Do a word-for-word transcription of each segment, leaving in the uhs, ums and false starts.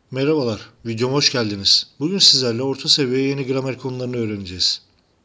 Merhabalar, videoma hoş geldiniz. Bugün sizlerle orta seviye yeni gramer konularını öğreneceğiz.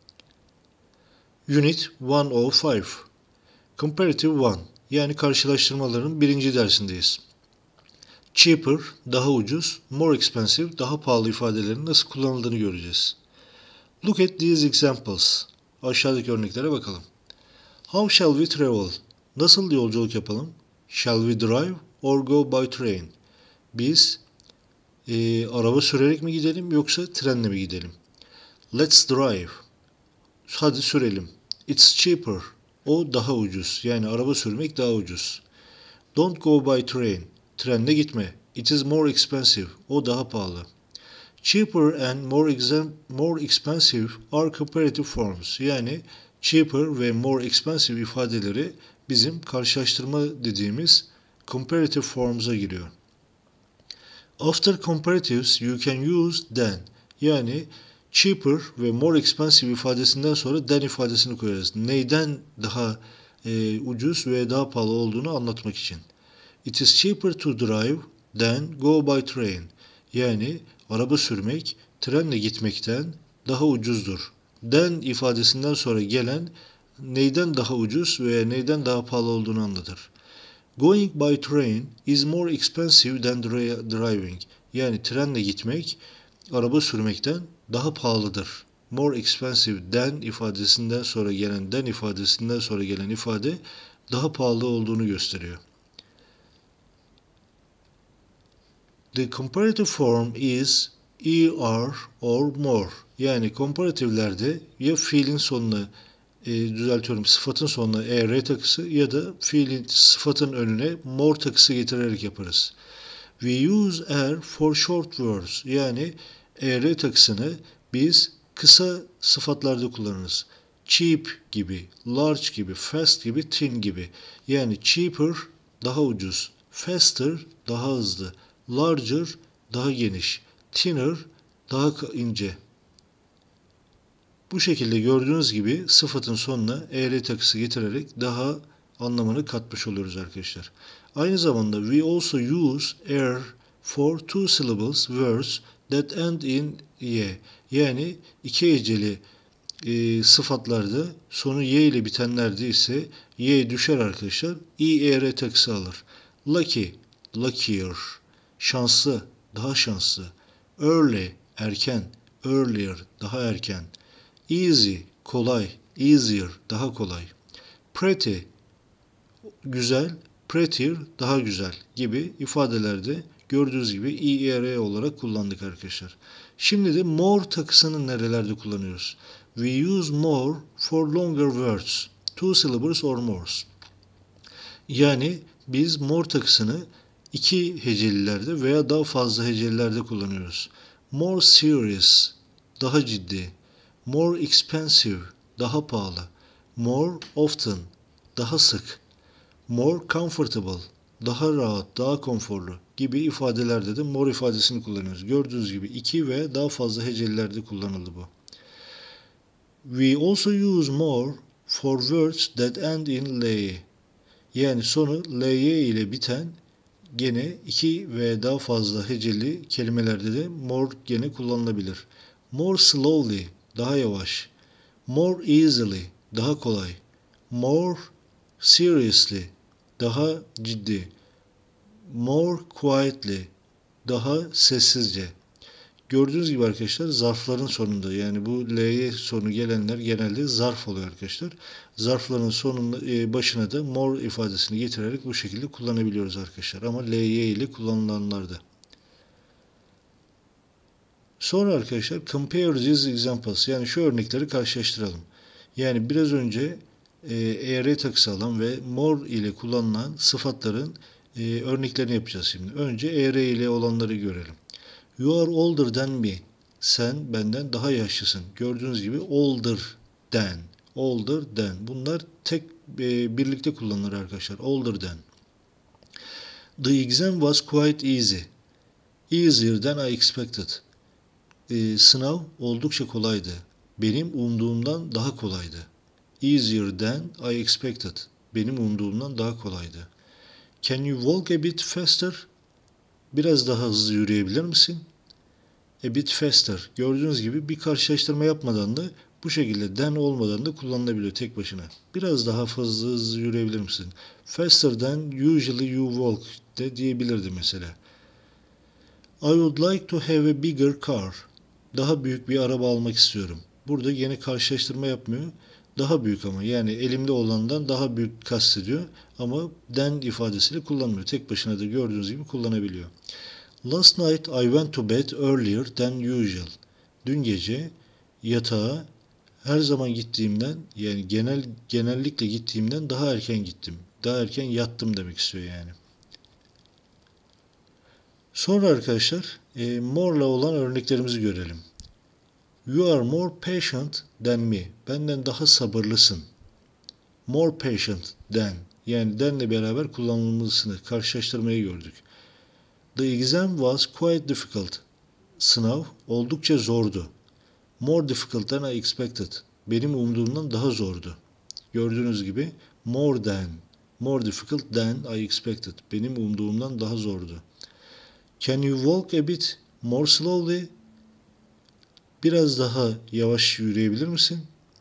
Unit yüz beş Comparative bir yani karşılaştırmaların birinci dersindeyiz. Cheaper, daha ucuz, more expensive, daha pahalı ifadelerin nasıl kullanıldığını göreceğiz. Look at these examples. Aşağıdaki örneklere bakalım. How shall we travel? Nasıl yolculuk yapalım? Shall we drive or go by train? Biz e, araba sürerek mi gidelim yoksa trenle mi gidelim? Let's drive. Hadi sürelim. It's cheaper. O daha ucuz. Yani araba sürmek daha ucuz. Don't go by train. Trenle gitme. It is more expensive. O daha pahalı. Cheaper and more, exam, more expensive are comparative forms. Yani cheaper ve more expensive ifadeleri bizim karşılaştırma dediğimiz comparative forms'a giriyor. After comparatives you can use than. Yani cheaper ve more expensive ifadesinden sonra than ifadesini koyarız. Neyden daha e, ucuz ve daha pahalı olduğunu anlatmak için. It is cheaper to drive than go by train. Yani araba sürmek trenle gitmekten daha ucuzdur. Than ifadesinden sonra gelen neyden daha ucuz veya neyden daha pahalı olduğunu anlatır. Going by train is more expensive than driving. Yani trenle gitmek araba sürmekten daha pahalıdır. More expensive than ifadesinden sonra gelen than ifadesinden sonra gelen ifade daha pahalı olduğunu gösteriyor. The comparative form is er or more. Yani komparatiflerde ya fiilin sonuna e, düzeltiyorum sıfatın sonuna er takısı ya da fiilin sıfatın önüne more takısı getirerek yaparız. We use er for short words. Yani er takısını biz kısa sıfatlarda kullanırız. Cheap gibi, large gibi, fast gibi, thin gibi. Yani cheaper daha ucuz, faster daha hızlı, larger daha geniş, thinner daha ince. Bu şekilde gördüğünüz gibi sıfatın sonuna er takısı getirerek daha anlamını katmış oluyoruz arkadaşlar. Aynı zamanda we also use er for two syllables words that end in y. Yani iki heceli e, sıfatlarda sonu y ile bitenlerde ise y düşer arkadaşlar. er takısı alır. Lucky, luckier. Şanslı, daha şanslı. Early, erken. Earlier, daha erken. Easy, kolay. Easier, daha kolay. Pretty, güzel. Prettier, daha güzel gibi ifadelerde gördüğünüz gibi er olarak kullandık arkadaşlar. Şimdi de more takısını nerelerde kullanıyoruz? We use more for longer words. Two syllables or more. Yani biz more takısını iki hecelilerde veya daha fazla hecelilerde kullanıyoruz. More serious, daha ciddi. More expensive, daha pahalı. More often, daha sık. More comfortable, daha rahat, daha konforlu gibi ifadelerde de more ifadesini kullanıyoruz. Gördüğünüz gibi iki ve daha fazla hecelilerde kullanıldı bu. We also use more for words that end in ly. Yani sonu ly ile biten gene iki ve daha fazla heceli kelimelerde de more gene kullanılabilir. More slowly, daha yavaş. More easily, daha kolay. More seriously, daha ciddi. More quietly, daha sessizce. Gördüğünüz gibi arkadaşlar zarfların sonunda yani bu ly sonu gelenler genelde zarf oluyor arkadaşlar. Zarfların sonunda başına da more ifadesini getirerek bu şekilde kullanabiliyoruz arkadaşlar. Ama ly ile kullanılanlarda. Sonra arkadaşlar compare these examples yani şu örnekleri karşılaştıralım. Yani biraz önce e, er takısı alan ve more ile kullanılan sıfatların e, örneklerini yapacağız şimdi. Önce er ile olanları görelim. You are older than me. Sen benden daha yaşlısın. Gördüğünüz gibi older than. Older than. Bunlar tek e, birlikte kullanılır arkadaşlar. Older than. The exam was quite easy. Easier than I expected. E, sınav oldukça kolaydı. Benim umduğumdan daha kolaydı. Easier than I expected. Benim umduğumdan daha kolaydı. Can you walk a bit faster? Biraz daha hızlı yürüyebilir misin? A bit faster. Gördüğünüz gibi bir karşılaştırma yapmadan da bu şekilde than olmadan da kullanılabiliyor tek başına. Biraz daha fazla hızlı yürüyebilir misin? Faster than usually you walk de diyebilirdi mesela. I would like to have a bigger car. Daha büyük bir araba almak istiyorum. Burada yine karşılaştırma yapmıyor. Daha büyük ama yani elimde olandan daha büyük kastediyor ama than ifadesiyle kullanmıyor. Tek başına da gördüğünüz gibi kullanabiliyor. Last night I went to bed earlier than usual. Dün gece yatağa her zaman gittiğimden yani genel genellikle gittiğimden daha erken gittim. Daha erken yattım demek istiyor yani. Sonra arkadaşlar e, more'la olan örneklerimizi görelim. You are more patient than me. Benden daha sabırlısın. More patient than. Yani than'le beraber kullanılmasını, karşılaştırmayı gördük. The exam was quite difficult. Sınav oldukça zordu. More difficult than I expected. Benim umduğumdan daha zordu. Gördüğünüz gibi more than. More difficult than I expected. Benim umduğumdan daha zordu. Can you walk a bit more slowly? Biraz daha yavaş yürüyebilir misin?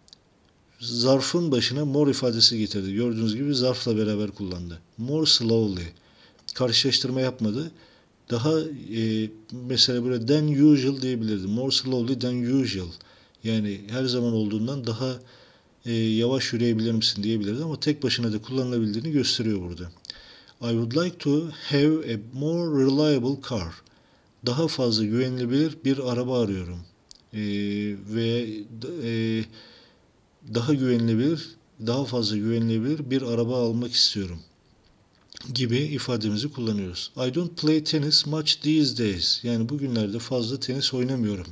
Zarfın başına more ifadesi getirdi. Gördüğünüz gibi zarfla beraber kullandı. More slowly. Karşılaştırma yapmadı. Daha e, mesela böyle than usual diyebilirdi. More slowly than usual. Yani her zaman olduğundan daha e, yavaş yürüyebilir misin diyebilirdi ama tek başına da kullanılabildiğini gösteriyor burada. I would like to have a more reliable car. Daha fazla güvenilebilir bir araba arıyorum. Ee, ve e, daha güvenilebilir, daha fazla güvenilebilir bir araba almak istiyorum gibi ifademizi kullanıyoruz. I don't play tennis much these days. Yani bugünlerde fazla tenis oynamıyorum.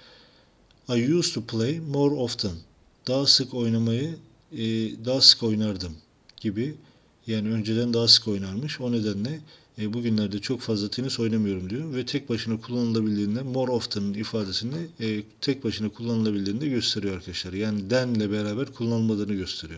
I used to play more often. Daha sık oynamayı, e, daha sık oynardım gibi. Yani önceden daha sık oynarmış. O nedenle e, bugünlerde çok fazla tenis oynamıyorum diyor ve tek başına kullanılabildiğinde more often'ın ifadesini e, tek başına kullanılabildiğini de gösteriyor arkadaşlar. Yani than ile beraber kullanılmadığını gösteriyor.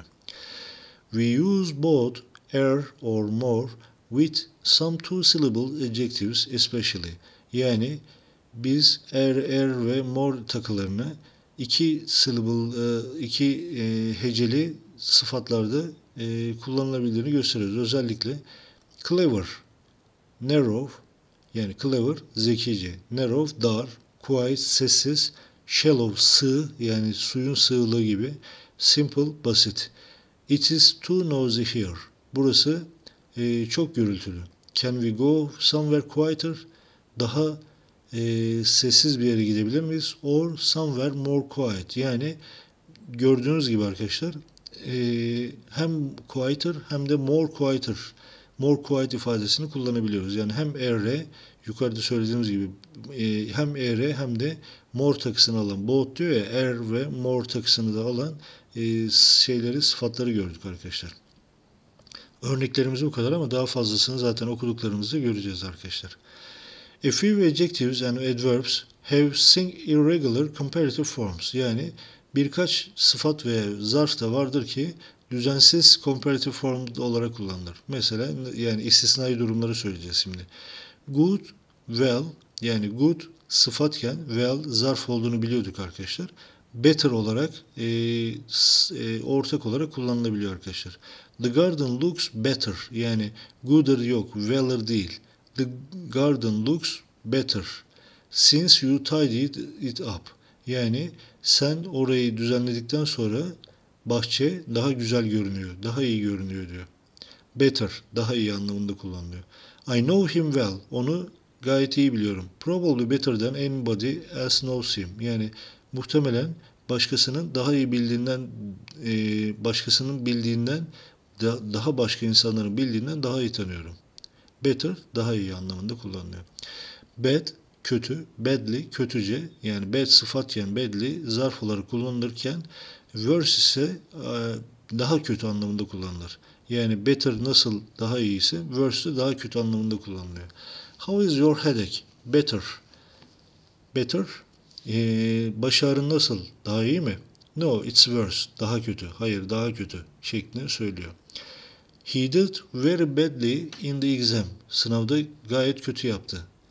We use both er or more with some two-syllable adjectives especially. Yani biz er, er ve more takılarını iki syllable, iki heceli sıfatlarda kullanılabildiğini gösteriyoruz. Özellikle clever, narrow yani clever zekice, narrow dar, quiet sessiz, shallow sığ yani suyun sığlığı gibi, simple basit. It is too noisy here. Burası e, çok gürültülü. Can we go somewhere quieter? Daha e, sessiz bir yere gidebilir miyiz? Or somewhere more quiet. Yani gördüğünüz gibi arkadaşlar e, hem quieter hem de more quieter. More quiet ifadesini kullanabiliyoruz. Yani hem er'e yukarıda söylediğimiz gibi e, hem er'e hem de more takısını alan both diyor ya er ve more takısını da alan e, şeyleri sıfatları gördük arkadaşlar. Örneklerimiz bu kadar ama daha fazlasını zaten okuduklarımızda göreceğiz arkadaşlar. A few adjectives and adverbs have irregular comparative forms. Yani birkaç sıfat veya zarf da vardır ki düzensiz comparative form olarak kullanılır. Mesela yani istisnai durumları söyleyeceğiz şimdi. Good, well yani good sıfatken well zarf olduğunu biliyorduk arkadaşlar. Better olarak e, e, ortak olarak kullanılabiliyor arkadaşlar. The garden looks better yani gooder yok, weller değil. The garden looks better since you tidied it up. Yani sen orayı düzenledikten sonra bahçe daha güzel görünüyor, daha iyi görünüyor diyor. Better, daha iyi anlamında kullanılıyor. I know him well, onu gayet iyi biliyorum. Probably better than anybody else knows him. Yani muhtemelen başkasının daha iyi bildiğinden, başkasının bildiğinden, daha başka insanların bildiğinden daha iyi tanıyorum. Better, daha iyi anlamında kullanılıyor. Bad, kötü, badly, kötüce, yani bad sıfatken badly zarf olarak kullanılırken worse ise daha kötü anlamında kullanılır. Yani better nasıl daha iyi ise worse de daha kötü anlamında kullanılıyor. How is your headache? Better. Better. Ee, baş ağrın nasıl? Daha iyi mi? No, it's worse. Daha kötü. Hayır, daha kötü şeklinde söylüyor. He did very badly in the exam. Sınavda gayet kötü yaptı.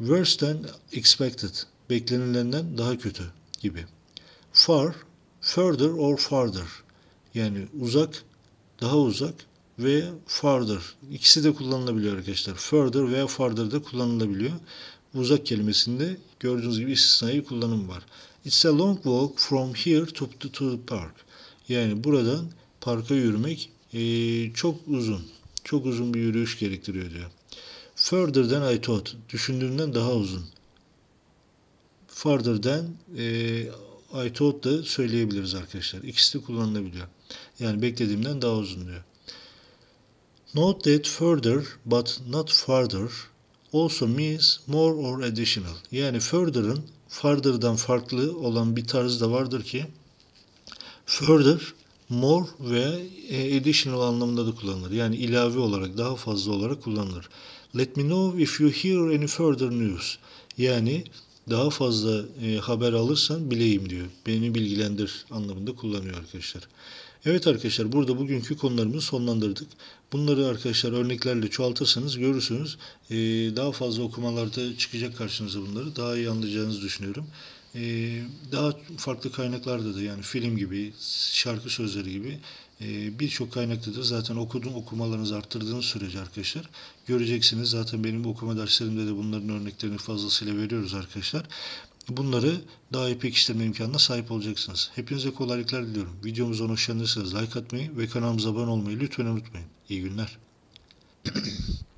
Worse than expected. Beklenilenden daha kötü gibi. Far, further or farther. Yani uzak, daha uzak ve farther. İkisi de kullanılabiliyor arkadaşlar. Further veya farther da kullanılabiliyor. Uzak kelimesinde gördüğünüz gibi istisnai kullanım var. It's a long walk from here to, to, to the park. Yani buradan parka yürümek e, çok uzun. Çok uzun bir yürüyüş gerektiriyor diyor. Further than I thought. Düşündüğümden daha uzun. Farther than e, I thought da söyleyebiliriz arkadaşlar. İkisi de kullanılabiliyor. Yani beklediğimden daha uzun diyor. Note that further but not farther also means more or additional. Yani further'ın farther'dan farklı olan bir tarz da vardır ki further, more ve additional anlamında da kullanılır. Yani ilave olarak, daha fazla olarak kullanılır. Let me know if you hear any further news. Yani daha fazla e, haber alırsan bileyim diyor. Beni bilgilendir anlamında kullanıyor arkadaşlar. Evet arkadaşlar, burada bugünkü konularımızı sonlandırdık. Bunları arkadaşlar örneklerle çoğaltırsanız görürsünüz. Ee, daha fazla okumalarda çıkacak karşınıza bunları. Daha iyi anlayacağınızı düşünüyorum. Ee, daha farklı kaynaklarda da, yani film gibi, şarkı sözleri gibi e, birçok kaynakta da zaten okuduğum okumalarınızı arttırdığınız sürece arkadaşlar göreceksiniz. Zaten benim okuma derslerimde de bunların örneklerini fazlasıyla veriyoruz arkadaşlar. Bunları daha iyi pekiştirme imkanına sahip olacaksınız. Hepinize kolaylıklar diliyorum. Videomuzdan hoşlanırsanız like atmayı ve kanalımıza abone olmayı lütfen unutmayın. İyi günler.